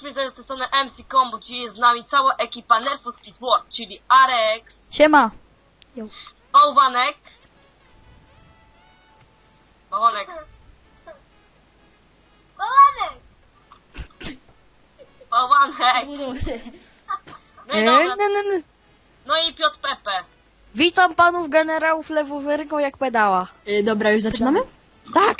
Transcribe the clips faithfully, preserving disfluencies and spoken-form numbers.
śmierć z tej strony M C Combo, gdzie jest z nami cała ekipa Nerfu Speed World, czyli Arex, Siema. Jo. Bałwanek, Bałwanek, Bałwanek! Bałwanek, no i, E, dobra, n, n, n. no i Piotr Pepe. Witam panów generałów lewą ręką jak pedała. Yy, dobra, już zaczynamy? Tak.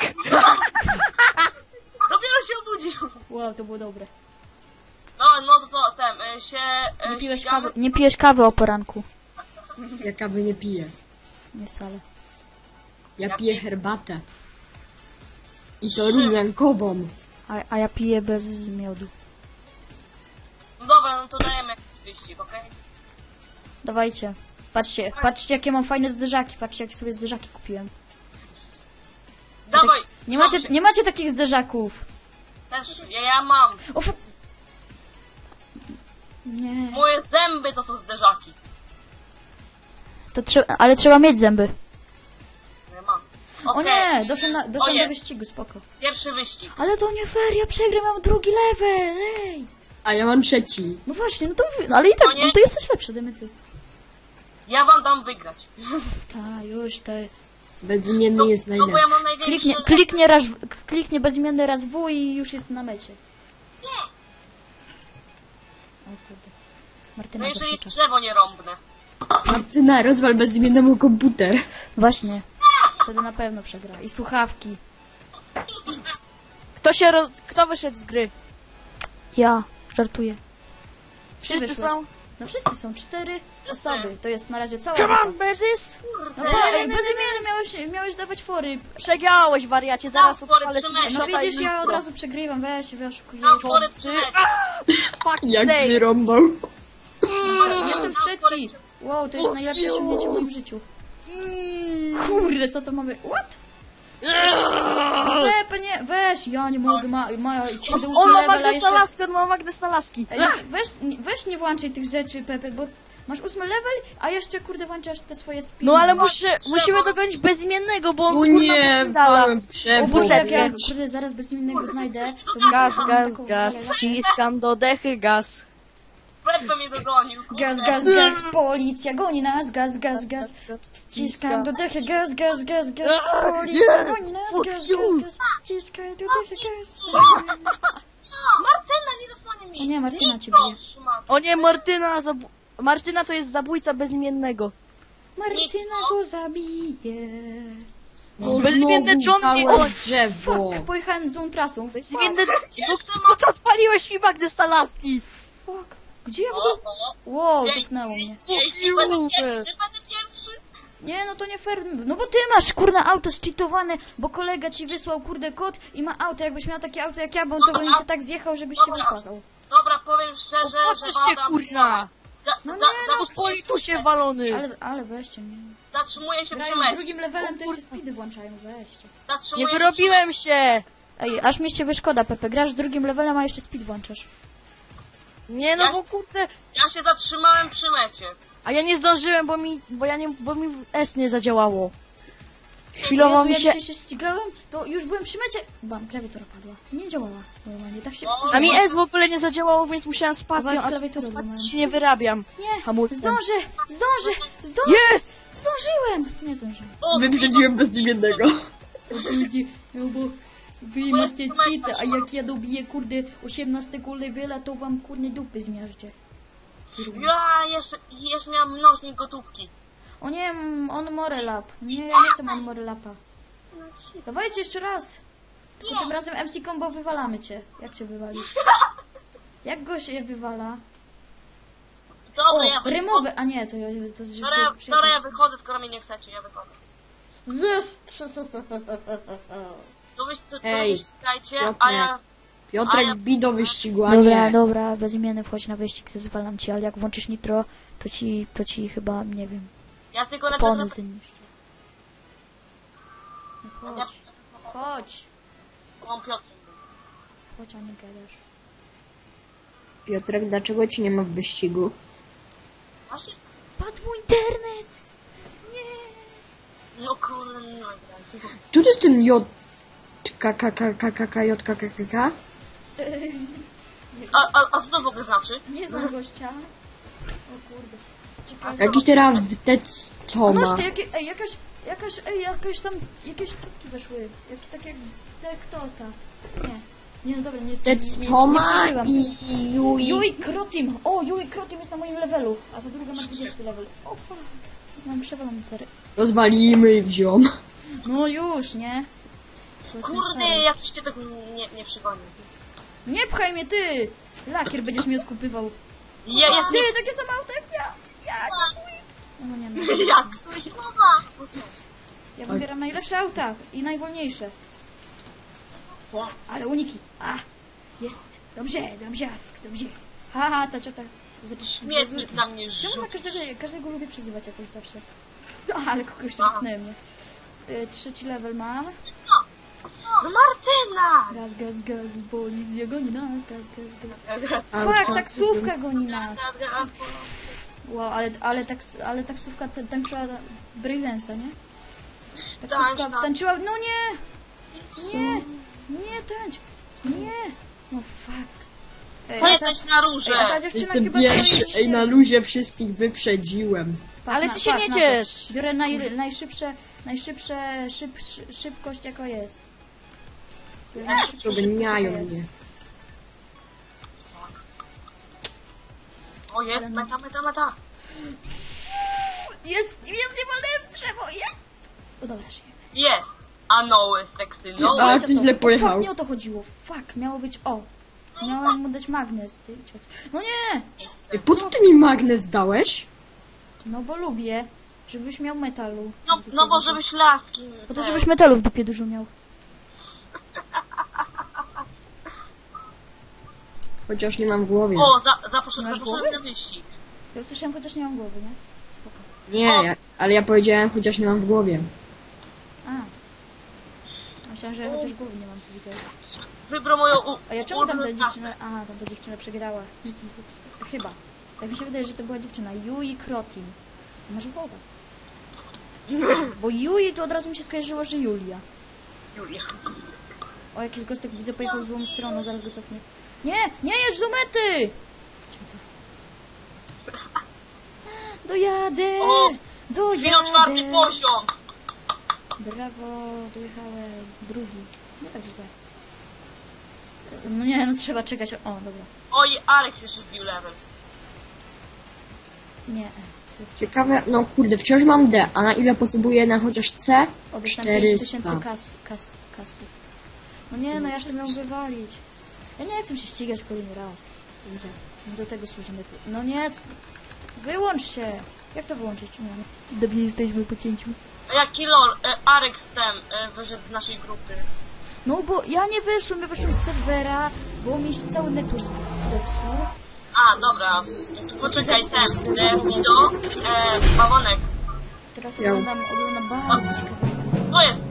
Dopiero się obudził. Wow, to było dobre. No, no to co, ten, y, się y, Nie piłeś ścigamy? kawy, nie pijesz kawy o poranku. Ja kawy nie piję. Nie wcale. Ja piję herbatę. I to rumiankową. A, a ja piję bez miodu. No dobra, no to dajemy jakiś wyścig, okej? Dawajcie. Patrzcie, patrzcie jakie mam fajne zderzaki. Patrzcie jakie sobie zderzaki kupiłem. Dawaj, Nie co macie, się- nie macie takich zderzaków. Też, ja, ja mam. O, f- nie. Moje zęby to są zderzaki. To trzeba, ale trzeba mieć zęby. Ja mam. O Okej, nie, y, doszłem, na, o doszłem do jest, wyścigu, spoko. Pierwszy wyścig. Ale to nie fair, ja przegram, mam drugi level, ej. A ja mam trzeci. No właśnie, no to, no ale i tak, O nie. no to jesteś lepszy, dajmy ty. Ja wam dam wygrać. Ta, już, te. Bezimienny jest No bo ja najlepszy. mam największy... Kliknie, kliknie, raz, kliknie bezimienny raz W i już jest na mecie. O kurde. No Martyna jeżeli zaprzecza. drzewo nie rąbnę. Martyna, rozwal bezimiennemu komputer. Właśnie. Wtedy na pewno przegra. I słuchawki. Kto się roz... Kto wyszedł z gry? Ja, żartuję. Wszyscy wyszły. są? No wszyscy są, cztery osoby. To jest na razie cała Come grupa. on, Berdys! No to, ej, bezimienny miałeś, miałeś dawać fory. Przegrałeś, wariacie, zaraz Tam fory odpalę przemyśl. sobie No szota i widzisz, ja od jutro. razu przegrywam, weź się wyoszukuję. Mam fory przylecieć. Fuck Jak sake. wyrąbał. Jestem trzeci. Wow, to jest najlepsze osiągnięcie w moim życiu. Kurde, co to mamy? What? Pepe, nie, weź, ja nie mogę, ma, ma, kurde, On ósmy ma level, a magnes na jeszcze... laskę, on ma magnes na laski. Ej, weź, nie- weź nie włączaj tych rzeczy, Pepe, bo masz ósmy level, a jeszcze, kurde, włączasz te swoje spiny. No ale muszę, musimy dogonić bezimiennego, bo on O kurwa nie, podala. wpadłem w drzewo. Boże, jak ja, Busetkę. kurde, zaraz bez innego znajdę, to mi Gaz, taką- gaz, taką gaz, walę. wciskam do dechy, gaz. Pepe mnie dogonił. kurde. Gaz, gaz, gaz, policja goni nas, gaz, gaz, gaz. Wciskam do dechy, gaz, gaz, gaz, gaz, policja goni nas, Fuck gaz, you. gaz, gaz. Wciskam do dechy, gaz. Martyna, nie zasłania mi. O nie, Martyna cię Nitro, bije. szmat. O nie, Martyna, zabu... Martyna to jest zabójca bezimiennego. Martyna go zabije. No Bezimienny znowu John mnie wpadłem goni. w drzewo. Fuck, pojechałem złą trasą. Bezimienny... No Jeszcze po co odpaliłeś mi magnes na laski? Fuck. Gdzie ja w O, ogóle? o, Wow, dzięki. cofnęło mnie. Dzięki, you. będę pierwszy, będę pierwszy. Nie, no to nie fair. No bo ty masz, kurde, auto zcheatowane, bo kolega ci wysłał, kurde, kod i ma auto. Jakbyś miał takie auto jak ja, bo on to bym cię tak zjechał, żebyś się wypłakał. Dobra, powiem szczerze, Patrz że się, wam dam- kurna! Za, No za, nie, no, zatrzymuję, Oj, tu się walony! Ale, ale weźcie mnie. zatrzymuję się przy Grają z mecie. drugim levelem, to jeszcze speedy włączają, weźcie. Nie Zatrzymuję się wyrobiłem się! Ej, aż mi z ciebie szkoda, Pepe. Grasz z drugim levelem, a jeszcze speed włączasz. Nie no, bo kurde... Ja się zatrzymałem przy mecie. A ja nie zdążyłem, bo mi... bo ja nie... bo mi S nie zadziałało. Chwilowo Jezu, mi ja się... dzisiaj się ścigałem, to już byłem przy mecie. Bam, klawiatura padła. Nie działała normalnie, tak się... O, A mi S w ogóle nie zadziałało, więc musiałem spacją, a Kawałek z klawiatury spacji łamałem. się nie wyrabiam. Nie, Hamulcem. zdążę, zdążę, zdążę, Jest! zdążyłem. Nie zdążyłem. o, Wyprzedziłem bezimiennego. No bo wy macie cheatę, a jak ja dobiję, kurde, osiemnastego levela, to wam, kurde, dupy zmiażdżę. Ja jeszcze, jeszcze miałem mnożnik gotówki. O nie, mm, on Morelap. Nie, ja nie chcę on Morelapa. Dawajcie jeszcze raz. Tylko tym razem M C Combo wywalamy cię. Jak cię wywalić? Jak go się wywala? Dobra, O, ja wychodzę. rymowe, a nie, to, to jest Dobra, ja- dobra, ja wychodzę, skoro mnie nie chcecie, ja wychodzę. Zest! To wy, to, to Ej, się ścigajcie, a ja... Piotrek A ja- wbij do wyścigu, a Dobra, nie. dobra, bezimienny wchodź na wyścig, zezwalam ci, ale jak włączysz nitro, to ci, to ci chyba, nie wiem, Ja tylko na opony pewno... zniszczy. No Ja, chodź, chodź, mam Piotr. chodź, a nie gadasz. Piotrek, dlaczego ci nie ma w wyścigu? Masz jest? Padł mu internet! No kurde, no. Tu to jest ten J... K, K, K, K, K, K, J, K, K, K, K? a, a, a co to w ogóle znaczy? Nie znam gościa. O kurde. Czekaj. Jaki teraz wtec A Toma? noż ty, jakie, ej, jakaś, jakaś, ej, jakaś tam, jakieś czubki weszły. Jakie takie, jak kto ta? Nie. Nie, no dobra, nie, nie, Wtec nie, Toma nie przeżyłam. i Yui. Yui Krotim! O, Yui Krotim jest na moim levelu, a ta druga ma dwudziesty level. O fuck. Mam przewalony sery. Rozwalimy ich ziom. No już, nie? Kurde, jakiś typek nie, nie przygonił. Nie pchaj mnie, ty! Lakier będziesz mi odkupywał. Ja, jak Ty, nie... takie same auto jak ja! Ja, sweet! No nie, no. Jak słowa. Ja wybieram najlepsze auta i najwolniejsze. Ale uniki. A, jest. Dobrze, dobrze, dobrze. Haha, ta ciota. Śmietnik na mnie Czemu na rzucił. każdego, każdego lubię przezywać jakoś zawsze? To, ale kogoś Aha. zamknąłem, nie? Y, trzeci level mam. No Martyna! Gaz, gaz, gaz, policja goni nas, gaz, gaz, gaz. A, Fuck, a, taksówka goni nas. Wow, ale, ale, taks, ale taksówka ta- tańczyła breakdance'a, nie? Taksówka Tańcz tam. tańczyła, no nie! Nie! Nie tańcz! Nie! No fuck. Ej, Nie ta- tańcz na róże. ej, a ta dziewczyna Jestem chyba pierwszy. stoi- Ej, na luzie wszystkich wyprzedziłem. Patrz Ale na- ty się patrz nie na to. ciesz. Biorę naj, najszybsze, najszybsze szyb, szy- szybkość jaka jest. Biorę najszybszą szybkość, Doganiają jaka jest. mnie. O jest, meta, meta, meta. Jest, jest, nie wolałem drzewo, jest! O dobra, żyjemy. Jest. A noły seksy, no. A, Co coś to? źle O, pojechał. Fuck, nie o to chodziło. Fuck, miało być o. Miałem mu dać magnes, ty ciot. No nie! Ej, po co ty mi magnes dałeś? No bo lubię, żebyś miał metalu. No, no bo żebyś laski. Po to, żebyś metalu w dupie dużo miał. Chociaż nie mam w głowie. O, za, zaproszę, Masz zaproszę głowy? na wyścig. Ja usłyszałem, chociaż nie mam głowy, nie? Spoko. Nie, ja, ale ja powiedziałem, chociaż nie mam w głowie. A. Myślałem, że ja chociaż głowy nie mam, powiedziałeś. Wybrał moją u, A ja czemu tam ta ulubioną trasę. dziewczyna... Aha, tam ta dziewczyna przegrała. Chyba. Tak mi się wydaje, że to była dziewczyna. Yui Krotin. To może woda. Bo Yui to od razu mi się skojarzyło, że Julia. Julia. O, jakiś gostek widzę pojechał w złą stronę, zaraz go cofnę. Nie, nie jedź do mety! Dojadę! O, Dojadę! Chwilą czwarty poziom. Brawo, dojechałem. Drugi. Nie tak źle. No nie, no trzeba czekać. O, dobra. Oj, Alex jeszcze wbił level. Nie. To jest... Ciekawe, no kurde, wciąż mam D, a na ile potrzebuję na chociaż C? O, dostałem pięć tysięcy czterysta. kas, kas, kasy. No nie, no ja chcę ją wywalić. Ja nie chcę się ścigać kolejny raz. Widzę. Do tego służymy. No nie, c- wyłącz się. Jak to wyłączyć? Nie. Dobrze jesteśmy po cięciu. A jaki lol, e, Alex tem e, wyszedł z naszej grupy. No bo ja nie wyszłem, ja wyszłem z serwera, bo mi się cały network zepsuł. A, dobra. Poczekaj, ten, e, Fido, e, Bawonek. Teraz Ja- oglądam, oglądam bardzo ciekawe. To jest.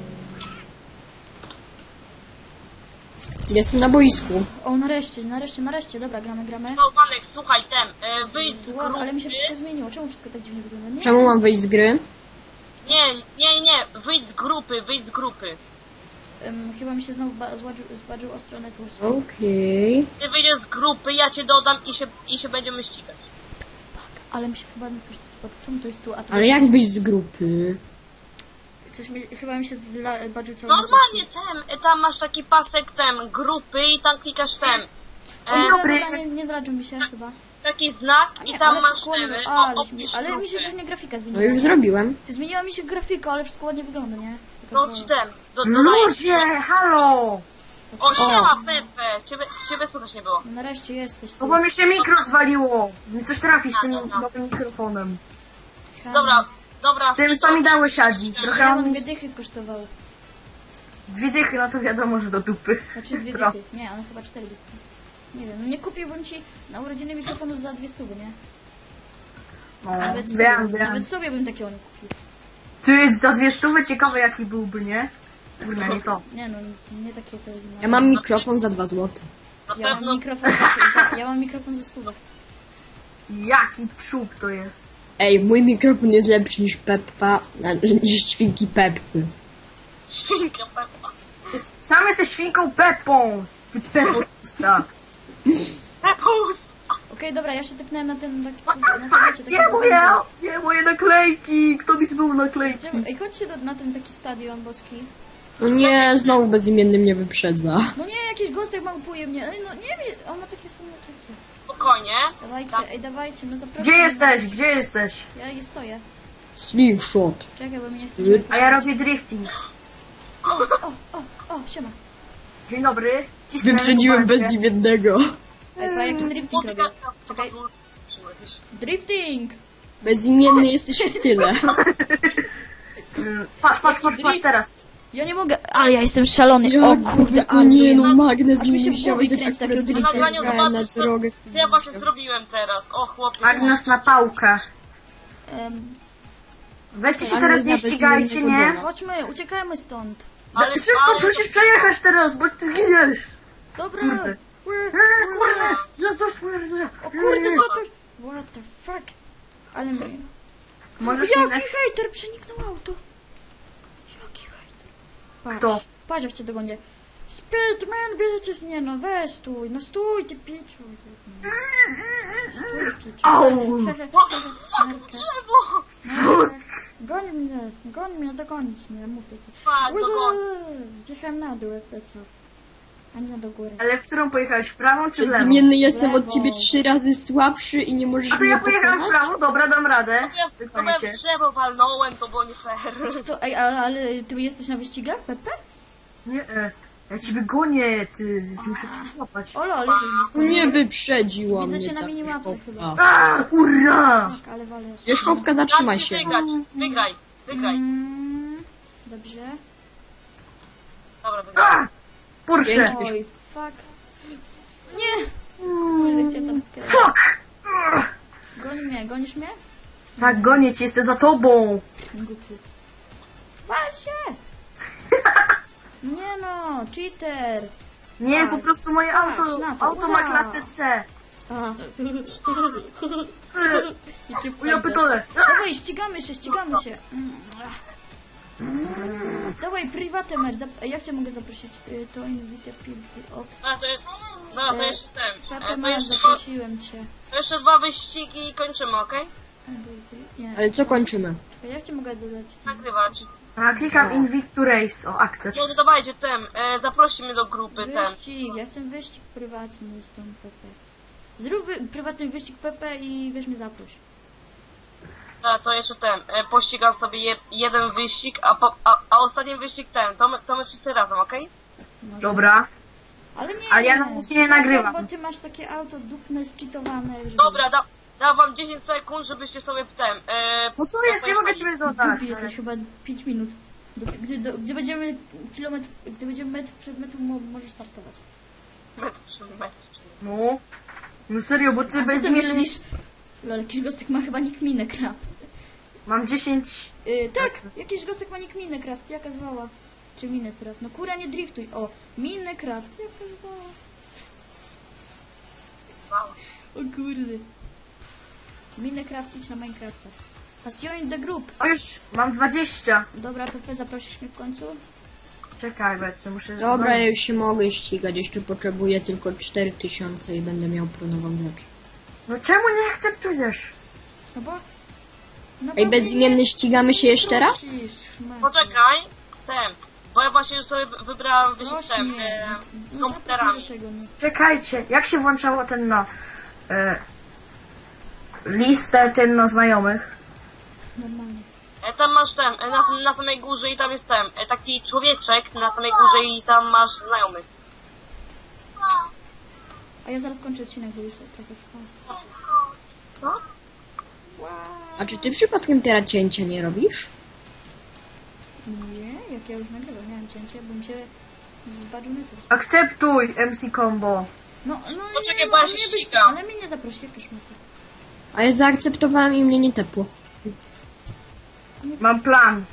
Jestem na boisku. O, nareszcie, nareszcie, nareszcie. Dobra, gramy, gramy. Bawonek, słuchaj, tem, e, wyjdź z Wow, ale mi się grupy. wszystko zmieniło. Czemu wszystko tak dziwnie wygląda? Nie. Czemu mam wyjść z gry? Nie, nie, nie, wyjdź z grupy, wyjdź z grupy. Ym, chyba mi się znowu ba- zładżył, zładżył ostro network. Okej. Ty wyjdziesz z grupy, ja cię dodam i się, i się będziemy ścigać. Ale mi się chyba... Czemu to jest tu? A tu Ale jak wyjść z grupy? Coś mi, chyba mi się zbadził cały Normalnie tem, e, tam masz taki pasek tem, grupy i tam klikasz tem. E, Dobry. Nie, nie zradził mi się chyba. taki znak A i nie, tam ale masz wszystko ładnie, temy, a, o, ale, mi, opisz ale mi się grupy. dziwnie grafika No zmieniła. już zrobiłem. Ty zmieniła mi się grafika, ale wszystko ładnie wygląda, nie? Taka No była- ci tem, do, dodaję. Ludzie, halo! O, siema, Pepe, ciebie, ciebie słychać nie było. No nareszcie jesteś tu. No bo mi się mikro zwaliło. Mi coś trafi z tym No, no, no. nowym mikrofonem. Dobra, dobra. Z tym, co mi dało siadzi. Trochę Ja on mam mi... dwie dychy kosztował. Dwie dychy, no to wiadomo, że do dupy. Znaczy dwie Trochę. dychy. Nie, one chyba cztery dychy. Nie wiem, no nie kupiłbym ci na urodziny mikrofonu za dwie stówy, nie? No, Nawet sobie, wiem, wiem. nawet sobie bym takiego nie kupił. Ty, za dwie stówy ciekawe jaki byłby, nie? Kurde, nie to. Nie no, nie takie to jest. Ja mam mikrofon za dwa złote. Na Ja mam pewno mikrofon za, za, ja mam mikrofon za stówę. Jaki przód to jest. Ej, mój mikrofon jest lepszy niż Peppa, na- niż świnki Peppy. świnka Peppa. Jest- Sam jesteś świnką Peppą. Ty Peppo pusta. Pepus! Okej, dobra, ja się tepnąłem na ten taki... Na ten, wiecie, taki Nie moje, nie moje naklejki! Kto mi zbył naklejki? Gdzie- Ej, chodźcie do, na ten taki stadion boski. No nie, znowu bezimienny mnie wyprzedza. No nie, jakiś gostek małpuje mnie. Ej, no nie wiem, on ma takie same takie. Spokojnie. Dawajcie, ej, dawajcie, no zapraszam. Gdzie jesteś? Gdzie jesteś? Ja je stoję. Slingshot. Czekaj, bo mnie nie chce... Wy- A ja robię drifting. O, o, o, siema. Dzień dobry. Cisnę, Wyprzedziłem popatrzcie. bezimiennego. Ej, pa, jaki drifting robię? Czekaj. Drifting! Bezimienny jesteś w tyle. Mm, Patrz, patrz, patrz, patrz teraz. Ja nie mogę, ale ja jestem szalony. Ja, O kurde, no ale... nie, no magnes Aż mi mi się w musiał głowie wiedzieć, kręci akurat takiego Na nagraniu wyjechałem na zobaczysz, co, drogę. co ja właśnie zrobiłem teraz. O chłopie. Agnes na pałkę. Em, Weźcie się Agnes teraz na nie ścigajcie, bezimiennego nie? Johna. chodźmy, uciekajmy stąd. Ale, Szybko, ale musisz przejechać teraz, bo ty zginiesz. Dobra. Kurde. Ue, Eee, ue. Kurde, Jezus Maria. O kurde, co to... What the fuck? Ale mnie... Możesz mi Jaki na... hejter przeniknął auto? Jaki hejter? Patrz, Kto? patrz jak cię dogonię. Speedman, wiecie, nie no, weź stój, no stój ty piczu. Stój, piczu. Au. drzewo! Goni mnie, goni mnie, dogonić mnie, mówię ci. Tak, dogoni. Zjechałem na dół, jak co? A nie do góry. Ale w którą pojechałeś? W prawą czy w lewą? Bezimienny jestem Lewo. od ciebie trzy razy słabszy i nie możesz A to mnie ja pojechałem w pokonać? prawo, dobra, dam radę. Ja, to ja Wypalicie. w drzewo walnąłem, to było nie fair. Co to, ej, ale, ale ty jesteś na wyścigach, Pepe? Nie, e, ja ciebie gonię, ty, ty muszę sobie złapać. Olo, ale jesteś blisko. No nie wyprzedziła Widzę mnie cię na ta minimapce wierzchowka. A, kurwa! Tak, ale walę. Wierzchowka, zatrzymaj Dajcie się. wygrać, wygraj, wygraj. Mm, dobrze. Dobra, wygraj. A, Porsche! Pięknie. Oj, fuck. Nie! Kurde, cię tam skręcić. Fuck! Goni mnie, gonisz mnie? Tak, gonię cię, jestem za tobą. Głupi. Wal się! Nie no, cheater! Nie, Tak. po prostu moje Patrz auto, na to, auto ma uza. klasę C. A. O, ja pytole. Dawaj, ścigamy się, ścigamy się. Mm, ach. Dawaj, privatemer, zap- Ej, jak cię mogę zaprosić? Y, To invite people. O, No to, jest- no, to jeszcze ten. E, Pepe To man, jeszcze, zaprosiłem cię. to jeszcze dwa wyścigi i kończymy, okej? Nie, Ale co kończymy? czekaj, jak cię mogę dodać? Nagrywać. A, klikam invite to race. O, akcept. No to dawajcie ten, e, zaprosimy do grupy ten. Wyścig, ja chcę wyścig prywatny z tą Pepe. Zrób wy- prywatny wyścig Pepe i weź mnie zaproś. A, to jeszcze ten, e, pościgam sobie je, jeden wyścig, a, po, a, a ostatni wyścig ten, to my, to my wszyscy razem, okej? Może. Dobra. Ale nie. Ale ja na razie nie nagrywam. Bo ty masz takie auto dupne, zcheatowane. Żeby... Dobra, da, dam wam dziesięć sekund, żebyście sobie ten, e, No co jest, nie mogę ciebie dodać. Głupi jesteś chyba pięć minut. Do, gdy, do, gdy będziemy kilometr, gdy będziemy metr przed metrą, mo, możesz startować. metr przy metr. No. No serio, bo ty A co ty bezimienny... myślisz? Lol, jakiś gostek ma chyba nick Minecraft. Mam dziesięć... Yy, tak, jakiś gostek ma nick Minecraft, jaka zwała? Czy Minecraft? No kurwa, nie driftuj. O, Minecraft, jaka zwała? Stała. O kurde. Minecraft, idź na Minecrafta. Has joined the group. O już, mam dwadzieścia. Dobra, Pepe, zaprosisz mnie w końcu? Czekaj, bo muszę... Dobra, ja już się mogę ścigać, jeszcze potrzebuję tylko cztery tysiące i będę miał pronową rzecz. No czemu nie akceptujesz? No bo... No Ej, bo bezimienny, mnie ścigamy się jeszcze raz? prosisz, Maciek. Poczekaj, ten, bo ja właśnie już sobie wybrałem wyścig Proś ten, mnie. e, z No komputerami. zapraszam do tego, no. Czekajcie, jak się włączało ten no... E, listę ten no znajomych? Normalnie. E, tam masz ten, e, na, na samej górze i tam jest ten, e, taki człowieczek na samej górze i tam masz znajomych. A ja zaraz kończę odcinek, bo już trochę trwa. Co? A czy ty przypadkiem teraz cięcia nie robisz? Nie, jak ja już nagrywam, miałem cięcie, bo mi się zbadził network. Akceptuj M C Combo. No, no Poczekaj, nie, bo ja a się mnie byś- ścigam. Ale mnie nie zaprosi, jak już to. A ja zaakceptowałem i mnie nie tepło. Mam plan.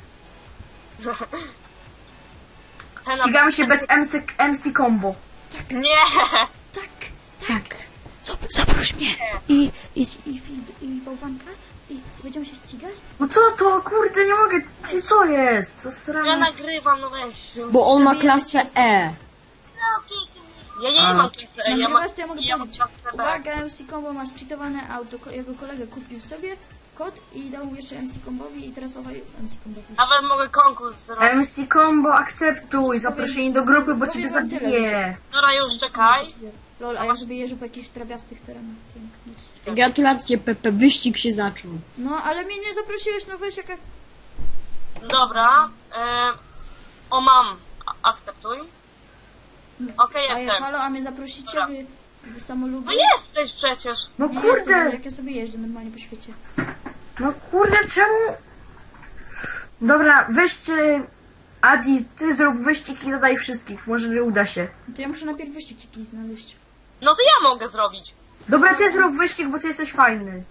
Ten na... Ścigamy się bez M C, M C Combo. Nie! Tak, Tak. Zap- zaproś mnie i, i, i, i, i bałwanka i będziemy się ścigać? No co to, kurde, nie mogę. Ty, co jest? Co Ja srane? nagrywam, no weź. Bo on ma klasę E. Ja nie, nie A. mam kasy, ja mam... Nagrywasz, to ja mogę ja mam powiedzieć. kasę B. Uwaga, M C Combo masz cheatowane auto. Ko- Jego kolega kupił sobie kod i dał mu jeszcze M C Combowi i teraz obaj M C Combowi. Nawet mogę konkurs zrobić. M C Combo, akceptuj zaproszenie do grupy, bo ciebie powiem wam tyle, zabiję. Dobra, już czekaj. Lol, a ja sobie jeżdżę po jakichś trawiastych terenach. Pięknie. Gratulacje, Pepe, wyścig się zaczął. No, ale mnie nie zaprosiłeś, no weź jaka... Dobra. E, o, mam. A- Akceptuj. Okej, A ja, jestem. halo, a mnie zaprosicie? Dobra. Wy, wy samolubię? No jesteś przecież. No Nie jestem, kurde, jak ja sobie jeżdżę normalnie po świecie. no kurde, czemu? Dobra, weźcie... Adi, ty zrób wyścig i dodaj wszystkich, może nie uda się. No to ja muszę najpierw wyścig jakiś znaleźć. No to ja mogę zrobić. Dobra, ty zrób wyścig, bo ty jesteś fajny.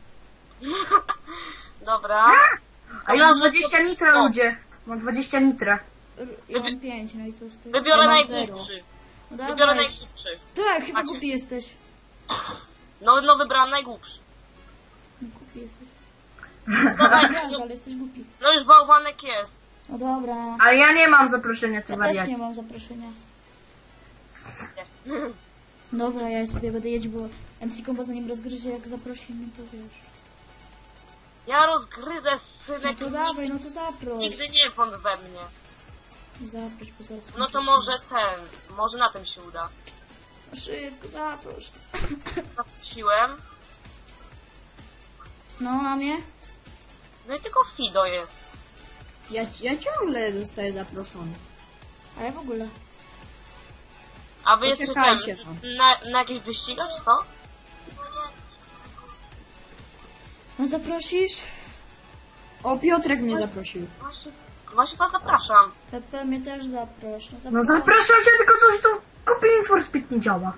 Dobra. A ja mam Może dwadzieścia sobie- nitra, o. ludzie. Mam dwadzieścia nitra. R- Ja mam pięć, no i co z tego? Wybiorę Ja mam najgłupszy. No Wybiorę dawaj. najgłupszy. Tak, chyba Macie. głupi jesteś. No, no wybrałam najgłupszy. No, głupi jesteś. Dawaj, Raz, no, ale jesteś głupi. no już bałwanek jest. No dobra. Ale ja nie mam zaproszenia, ty Ja też wariacie. nie mam zaproszenia. Dobra, ja sobie będę jeździć, bo M C Combo zanim rozgryzie, jak zaprosi mnie, to wiesz. Ja rozgryzę No synek. to dawaj, no to zaproś. Nigdy nie wąt we mnie. Zaproś, bo zaraz No to skończę. może ten. Może na tym się uda. No szybko, zaproś. Zaprosiłem. No, a mnie? No i tylko Fido jest. Ja, ja ciągle zostaję zaproszony. A ja w ogóle. A wy jesteście Poczekajcie tam, tam. na, na jakichś wyścigach, czy co? No zaprosisz? O, Piotrek mnie zaprosił. Właśnie, właśnie was zapraszam. Pepe mnie też zaproś. No, No zaproś. zapraszam cię, tylko coś tu kupi Need for Speed nie działa.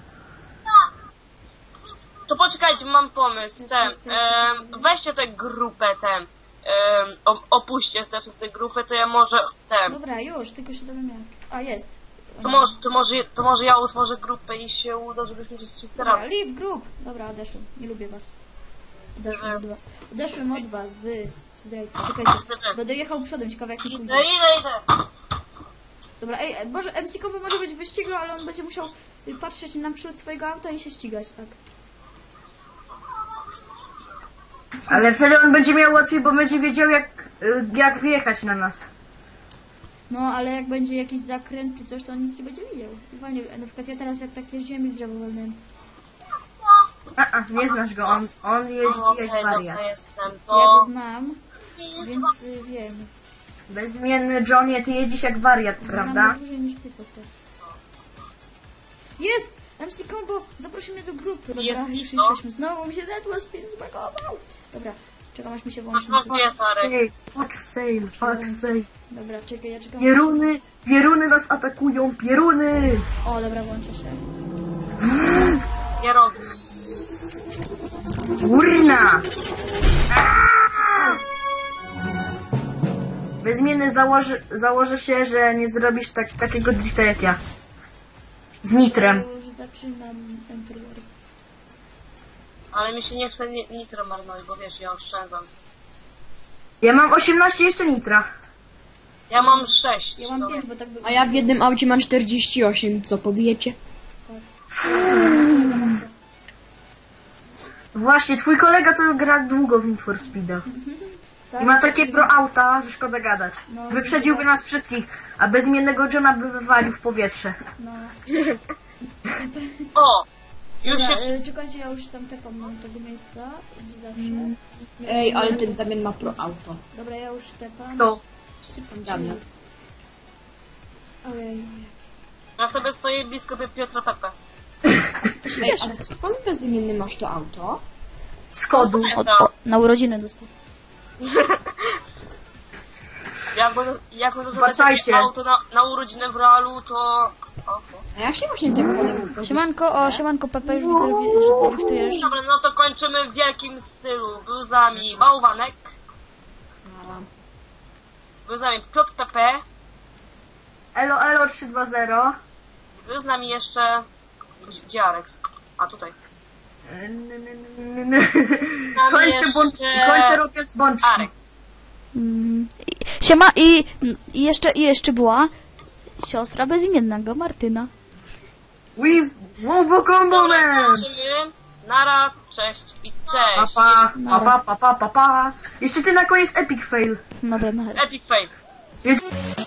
To poczekajcie, mam pomysł. Ten, em, weźcie tę grupę, ten. em, o- opuśćcie tę wszyscy grupę, to ja może ten. Dobra, już, tylko się dowiem jak. A, jest. To może, to może, to może ja utworzę grupę i się uda, żebyśmy wszyscy Dobra, razem. leave group. Dobra, odeszłem. Nie lubię was. Odeszłem od was. Odeszłem od was, wy zdrajcy. Czekajcie. Będę jechał przodem, ciekawe jak mi pójdzie. Idę, idę, idę. Dobra, ej, e, może M C Combo może być w wyścigu, ale on będzie musiał y, patrzeć na przód swojego auta i się ścigać, tak. Ale wtedy on będzie miał łatwiej, bo będzie wiedział jak, y, jak wjechać na nas. No, ale jak będzie jakiś zakręt czy coś, to on nic nie będzie widział. I fajnie, na przykład ja teraz jak tak jeździłem i drzewo wolnym. A, a, nie znasz go, on, on jeździ Okej, jak wariat. dobra, jestem. Ja go To... znam, więc y, wiem. Bezimienny Johnie, ty jeździsz jak wariat, Znam prawda? dłużej niż ty, Pepe. Jest! M C Combo zaprosił mnie do grupy. Dobra, Jest już Niko. jesteśmy. Znowu mi się network speed zbagował. Dobra, czekam aż mi się włączy. No, gdzie jest Arek? Sale, fuck sale, fuck sale. Dobra, czekaj, ja czekam. Pieruny, pieruny nas atakują, pieruny! O, dobra, włączę się. Nie robię. Kurna! Aaa! Bezimienny założy, założę się, że nie zrobisz tak, takiego drifta jak ja. Z nitrem. Już zaczynam Enter War. Ale mi się nie chce ni- nitro marnować, bo wiesz, ja oszczędzam. Ja mam osiemnaście jeszcze nitra. Ja mam sześć. Ja mam no. pięć, bo tak by... A ja w jednym aucie mam czterdzieści osiem. Co, pobijecie? Właśnie, twój kolega to gra długo w Need for Speeda. I ma takie pro auta, że szkoda gadać. No, Wyprzedziłby nas wszystkich, a bezimiennego Johna by wywalił w powietrze. No. O! Już Dobra, się... y, czekajcie, ja już tam tepam mam tego miejsca, gdzie zawsze. Ej, ale ten Damian ma pro auto. Dobra, ja już tepam. To Sypam ci. Damian. Ojej. Ja sobie stoję blisko Piotra Pepe. To się Ej, cieszę. a skąd bezimienny masz to auto? z kodu. O, Na urodziny dostał. Jakby, jakby to Zobaczajcie. sobie auto na, na urodzinę w realu, to... O, A jak się właśnie tego nie wykorzystuje? Siemanko, o, siemanko Pepe, już widzę, że driftujesz. dobra, no to kończymy w wielkim stylu. Był z nami Bałwanek, Nara. był z nami Piotr Pepe, Elo Elo trzy dwa zero. był z nami jeszcze... Gdzie- Gdzie Arex? A tutaj. Kończę, jeszcze bądź, kończę robiąc bączki. Arex. Mm, i- Siema i, i jeszcze i jeszcze była siostra bezimiennego Martyna. We Wobo Combo Dobra, Man! kończymy. Nara, cześć i Pa cześć. pa, pa pa pa pa pa pa. Jeszcze ty na koniec epic fail. Dobra, na Epic fail. Jedź-